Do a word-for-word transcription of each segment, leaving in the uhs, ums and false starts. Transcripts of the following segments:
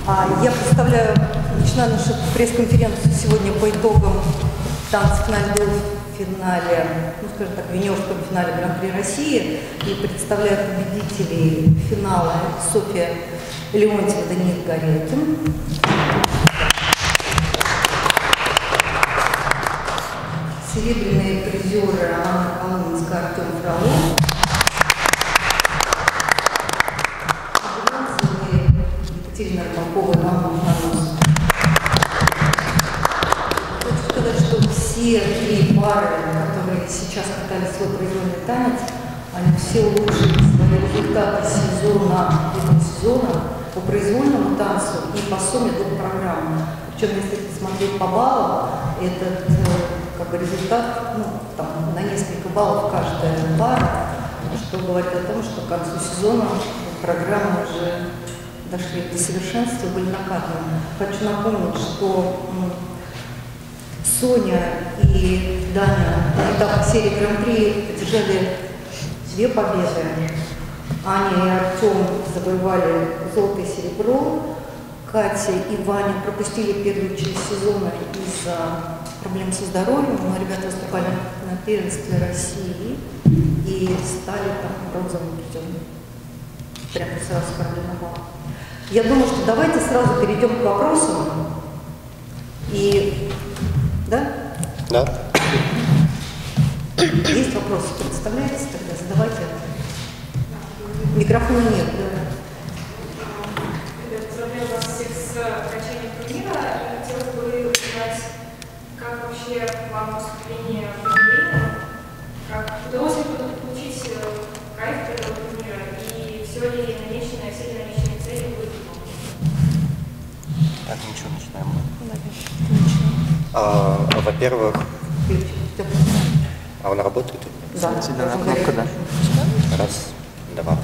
Я представляю, начинаю нашу пресс-конференцию сегодня по итогам танца в финале, ну, скажем так, в юниорском финале Гран-при России. И представляю победителей финала Софья Леонтьева, Даниил Горелкин. Серебряные призеры Анна Коломенская, Артем Фролов. Екатерина Армакова и Мама Нанос. Хочу сказать, что все три пары, которые сейчас катали свой произвольный танец, они все улучшили свои результаты сезона, этого сезона по произвольному танцу и по сумме до программы. Причем, если посмотреть по баллам, этот как бы, результат ну, там, на несколько баллов каждая пара, что говорит о том, что к концу сезона программы уже дошли до совершенства, были накатаны. Хочу напомнить, что Соня и Даня на этапе серии Гран-при одержали две победы. Аня и Артем завоевали золото и серебро. Катя и Ваня пропустили первую часть сезона из-за проблем со здоровьем, но ребята выступали на первенстве России и стали там бронзовым призером. Прямо сразу с проблемой балла. Я думаю, что давайте сразу перейдем к вопросам. И... Да? Да. Есть вопросы? Представляете тогда? Задавайте. Микрофона нет. Да. Поздравляю вас всех с окончанием турнира. И хотелось бы узнать, как вообще вам выступление в турнире, как удалось ли получить кайф этого турнира, и все ли намеченное, все ли намеченные цели будут выполнены? Так, ничего, начинаем. А, во-первых... А он работает? Да. Зеленая кнопка, да. Раз, два.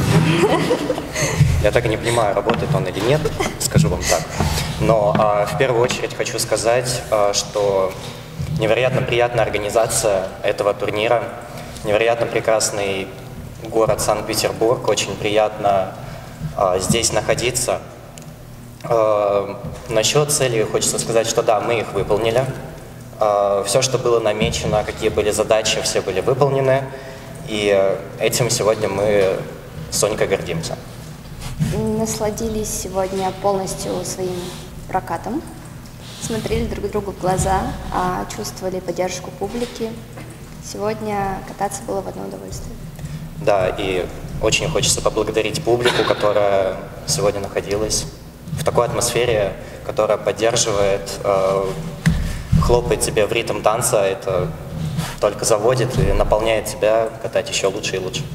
Я так и не понимаю, работает он или нет, скажу вам так. Но а, в первую очередь хочу сказать, а, что невероятно приятная организация этого турнира, невероятно прекрасный город Санкт-Петербург, очень приятно а, здесь находиться. А, насчет целей хочется сказать, что да, мы их выполнили. А, все, что было намечено, какие были задачи, все были выполнены. И этим сегодня мы с Сонькой гордимся. Насладились сегодня полностью своим прокатом, смотрели друг другу в глаза, чувствовали поддержку публики. Сегодня кататься было в одно удовольствие. Да, и очень хочется поблагодарить публику, которая сегодня находилась в такой атмосфере, которая поддерживает, хлопает тебе в ритм танца. Это только заводит и наполняет тебя катать еще лучше и лучше.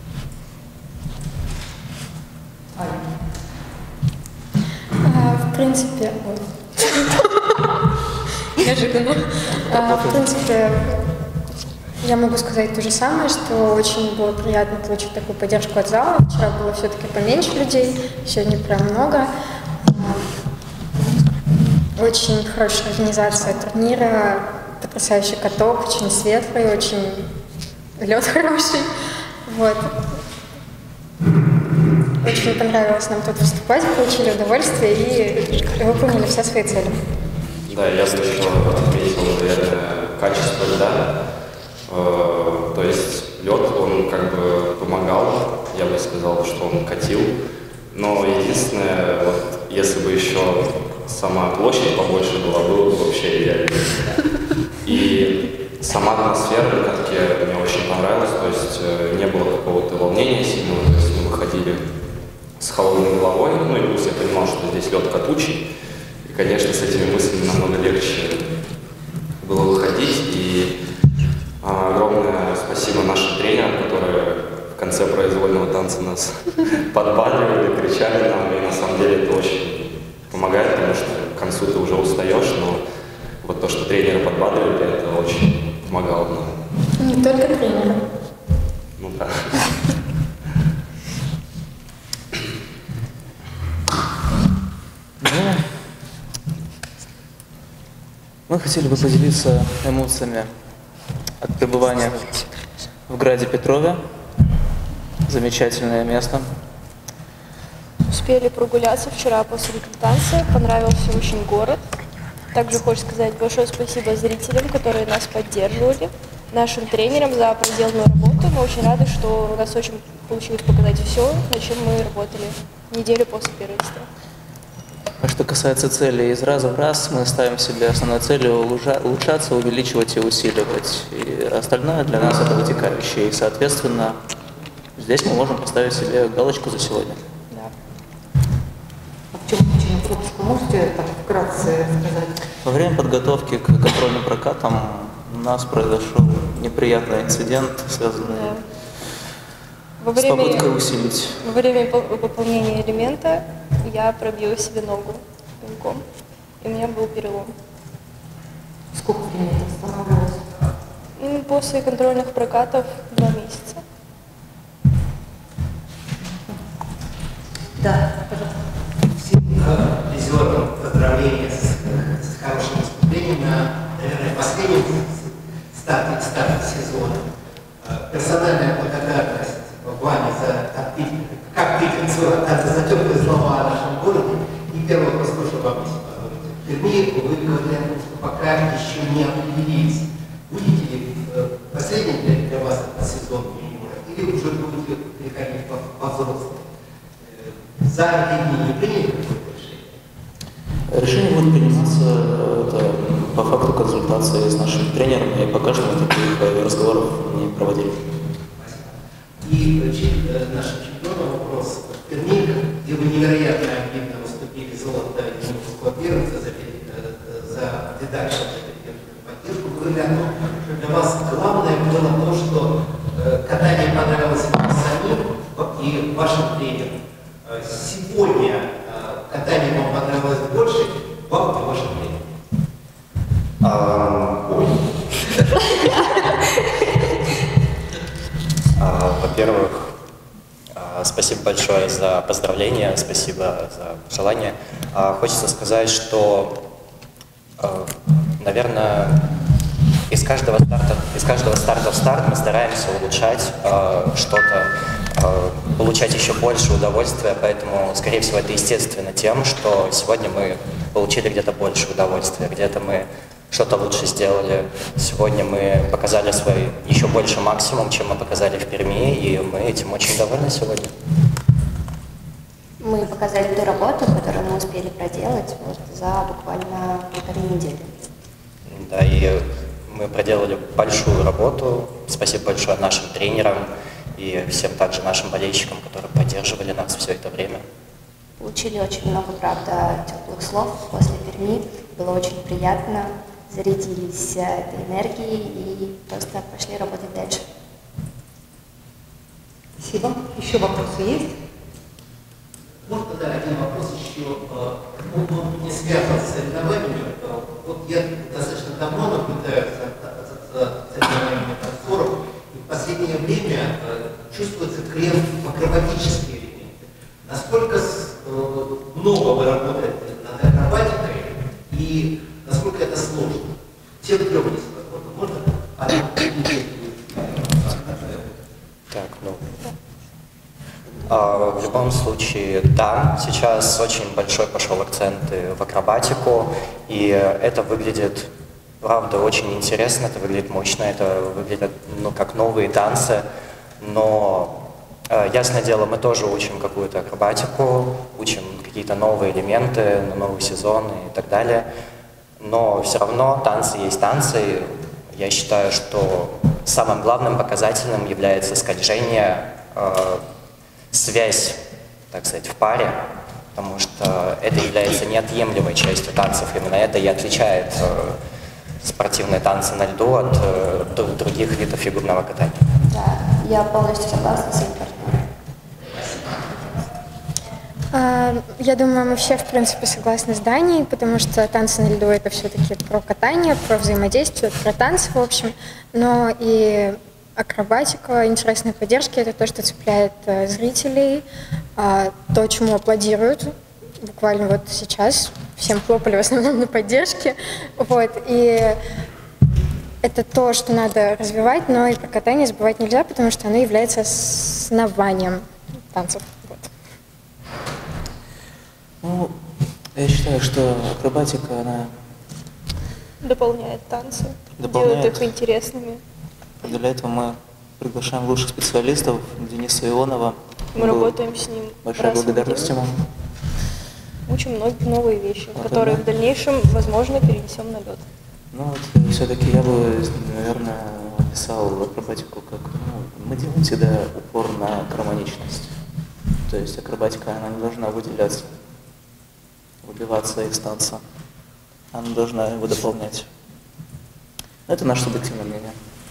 В принципе, неожиданно. В принципе, я могу сказать то же самое, что очень было приятно получить такую поддержку от зала. Вчера было все-таки поменьше людей, сегодня прям много. Очень хорошая организация турнира, потрясающий каток, очень светлый, очень лед хороший. Вот. Очень понравилось нам тут выступать, получили удовольствие и выполнили все свои цели. Да, я бы еще отметил, наверное, качество льда. Э, то есть лед, он как бы помогал, я бы сказал, что он катил. Но единственное, вот, если бы еще сама площадь побольше была, было бы вообще идеально. И сама атмосфера на катке мне очень понравилась, то есть э, не было какого-то волнения сильного, то есть мы выходили с холодной головой, ну и плюс я понимал, что здесь лед катучий, и, конечно, с этими мыслями намного легче было выходить, и а, огромное спасибо нашим тренерам, которые в конце произвольного танца нас подбадривали, кричали нам, и на самом деле это очень помогает, потому что к концу ты уже устаешь, но вот то, что тренеры подбадривали, это очень помогало нам. Не только тренеры. Ну да. Мы хотели бы поделиться эмоциями от пребывания в Граде Петрове. Замечательное место. успели прогуляться вчера после танца, понравился очень город. Также хочу сказать большое спасибо зрителям, которые нас поддерживали, нашим тренерам за проделанную работу. Мы очень рады, что у нас очень получилось показать все, над чем мы работали неделю после первенства. А что касается цели, из раза в раз мы ставим себе основной целью улучшаться, увеличивать и усиливать. И остальное для нас это вытекающее. И, соответственно, здесь мы можем поставить себе галочку за сегодня. Да. А в чем причина пропуска? Можете так вкратце сказать? Во время подготовки к контрольным прокатам у нас произошел неприятный инцидент, связанный Да. Во с время, попыткой усилить. во время пол- выполнения элемента я пробила себе ногу пинком, и у меня был перелом. Сколько времени это восстанавливалось? М, После контрольных прокатов два месяца. Да, пожалуйста. Всем э, призерам поздравления с, с хорошим выступлением на, наверное, последнем старте, старте сезона. Э, персональная благодарность вами за отпить- как питерцу за теплые слова о нашем городе. И первый вопрос тоже вам позволите. В Перми вы говорили о том, что пока еще не определились, будете ли э, последний для, для вас этот сезон юниора, или уже будете переходить по, по взрослому? За эти дни не приняли какое-то решение? Решение будет приниматься это, по факту консультации с нашими тренерами, и пока что мы таких э, разговоров не проводили. И э, нашим чемпионам вопрос. В Перми, где вы невероятно обидно выступили, золото Московского первенства за, э, за передачу, за поддержку, вы говорили о том, что для вас главное было то, что э, катание понравилось вам самим и вашим тренерам. Э, сегодня э, катание вам понравилось больше, вам и вашим тренерам. А, ой. А, Во-первых, а, спасибо большое за поздравления, спасибо за желание. А, Хочется сказать, что, а, наверное, из каждого старта, из каждого старта в старт мы стараемся улучшать а, что-то, а, получать еще больше удовольствия, поэтому, скорее всего, это естественно тем, что сегодня мы получили где-то больше удовольствия, где-то мы что-то лучше сделали. Сегодня мы показали свой еще больше максимум, чем мы показали в Перми, и мы этим очень довольны сегодня. Мы показали ту работу, которую мы успели проделать вот за буквально полторы недели. Да, и мы проделали большую работу. Спасибо большое нашим тренерам и всем также нашим болельщикам, которые поддерживали нас все это время. Получили очень много, правда, теплых слов после Перми. Было очень приятно. Зарядились этой энергией и просто пошли работать дальше. Спасибо. Еще вопросы есть? Можно тогда один вопрос еще, он, он не связан с соревнованиями. Вот я достаточно давно наблюдаю за, за, за соревнованиями танцоров, и в последнее время чувствуется тренд в акробатические элементы. Насколько много вы работаете над акробатикой и насколько это сложно? Все трех есть возможно. Можно? Так, ну... А, в любом случае, да, сейчас очень большой пошел акцент в акробатику, и это выглядит, правда, очень интересно, это выглядит мощно, это выглядит, ну, как новые танцы, но, э, ясное дело, мы тоже учим какую-то акробатику, учим какие-то новые элементы на новый сезон и так далее, но все равно танцы есть танцы. Я считаю, что самым главным показателем является скольжение, э, связь, так сказать, в паре, потому что это является неотъемлемой частью танцев. Именно это и отличает э, спортивные танцы на льду от э, других видов фигурного катания. Да, я полностью согласна с этим партнером. Я думаю, мы все, в принципе, согласны с Даней, потому что танцы на льду — это все-таки про катание, про взаимодействие, про танцы, в общем. Но и акробатика, интересные поддержки — это то, что цепляет э, зрителей, э, то, чему аплодируют. Буквально вот сейчас всем хлопали в основном на поддержке. Вот. И это то, что надо развивать, но и про катание забывать нельзя, потому что оно является основанием танцев. Вот. Ну, я считаю, что акробатика, она Дополняет танцы, Дополняет. делает их интересными. Для этого мы приглашаем лучших специалистов, Дениса Ионова. Мы Был работаем с ним Большая раз в благодарность неделю. ему. Учим многие новые вещи, Вот которые это. в дальнейшем, возможно, перенесем на лед. Ну вот, все-таки я бы, наверное, описал акробатику как, ну, мы делаем всегда упор на гармоничность. То есть акробатика, она не должна выделяться, выбиваться из танца. Она должна его дополнять. Это наше субъективное мнение.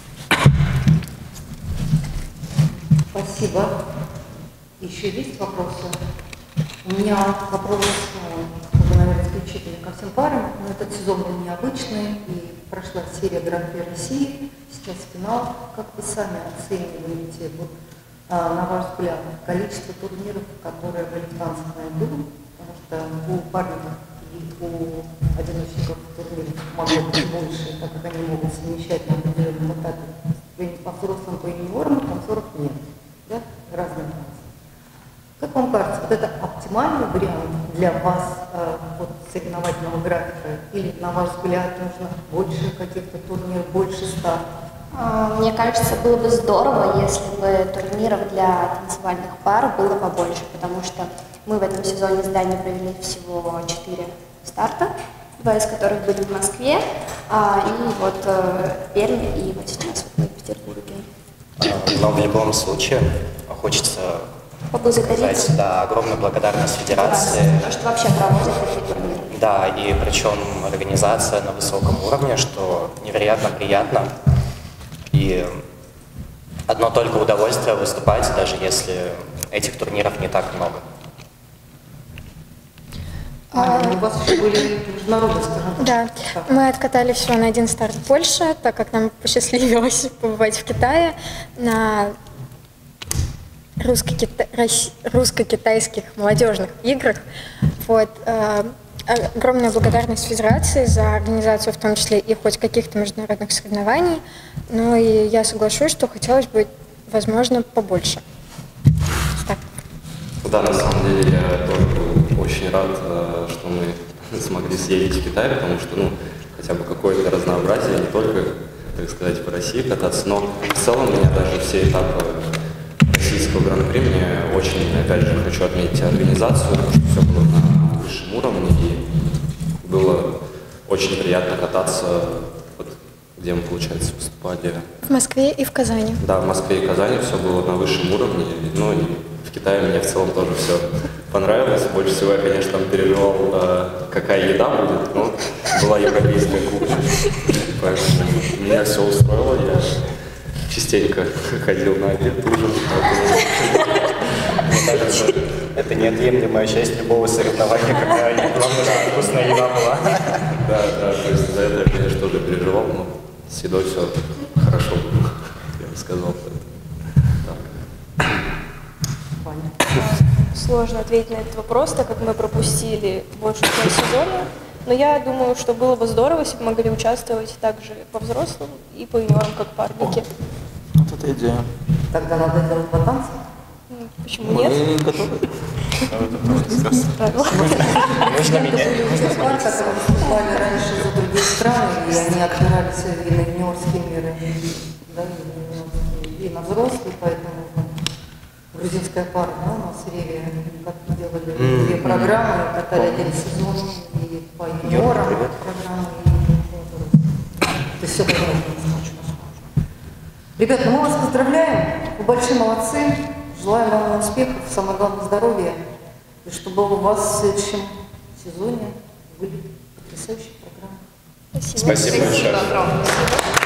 Спасибо. Еще есть вопросы? У меня вопрос, ну, вы, наверное, исключительно ко всем парам, но этот сезон был необычный, и прошла серия Гран-при России, сейчас финал. Как вы сами оцениваете, вот, а, на ваш взгляд, количество турниров, которые были в танцах на льду, потому что у парников и у одиночников турниров могло быть больше, так как они могут совмещать на определенном этапе по взрослым, по юниорам, танцоров нет, да, разные танцы. Как вам кажется, вот это оптимальный вариант для вас э, вот, соревновательного графика? Или, на ваш взгляд, нужно больше каких-то турниров, больше стартов? А, Мне кажется, было бы здорово, если бы турниров для танцевальных пар было побольше, потому что мы в этом сезоне с Даней провели всего четыре старта, два из которых были в Москве, а, и вот э, в Перми, и вот сейчас вот мы в Петербурге. А, Но в любом случае хочется Поблагодарить. сказать, да, огромную благодарность Федерации. За то, что вообще проводят такие турниры. Да, и причем организация на высоком уровне, что невероятно приятно. И одно только удовольствие выступать, даже если этих турниров не так много. А, у вас еще были международные соревнования? Да, мы откатали всего на один старт в Польше, так как нам посчастливилось побывать в Китае на русско-кита- рос- русско-китайских молодежных играх. Вот. э, Огромная благодарность Федерации за организацию, в том числе и хоть каких-то международных соревнований. Но и я соглашусь, что хотелось бы, возможно, побольше. Так. Да, на самом деле я тоже был очень рад, э, что мы смогли съездить в Китай, потому что, ну, хотя бы какое-то разнообразие, не только, так сказать, по России кататься, но в целом меня даже все этапы российского гран-при, мне очень, опять же, хочу отметить организацию, потому что все было на высшем уровне, и было очень приятно кататься, вот, где мы, получается, выступали. В Москве и в Казани. Да, в Москве и Казани все было на высшем уровне, ну и в Китае мне в целом тоже все понравилось. Больше всего я, конечно, там переживал, э, какая еда будет, но была европейская кухня, поэтому меня все устроило, я частенько ходил на обед, ужин, поэтому... Мне кажется, это неотъемлемая часть любого соревнования, когда главное, чтобы вкусная еда была. Да, да, то есть за это я, конечно, тоже переживал, но с едой все хорошо было, я бы сказал. Так. Сложно ответить на этот вопрос, так как мы пропустили большую часть сезона. Но я думаю, что было бы здорово, если бы могли участвовать также по взрослым и по юниорам, как парники. Вот эта идея. Тогда надо делать по танцам? Ну, почему Мы нет? не готовы. Правильно. Нужно менять. Пар, которые выступали раньше за другие страны, и они отбирались и на юниорские миры, да, и на юниорские, и на взрослые, поэтому ну, грузинская пара, да, у нас в Реве как делали Mm. две программы, катали один сезон и по юниорам Привет. программы, и по взрослым. То есть все возможно. Ребят, ну мы вас поздравляем, вы большие молодцы, желаем вам успехов, самое главное здоровья, и чтобы у вас в следующем сезоне были потрясающие программы. Спасибо. Спасибо большое.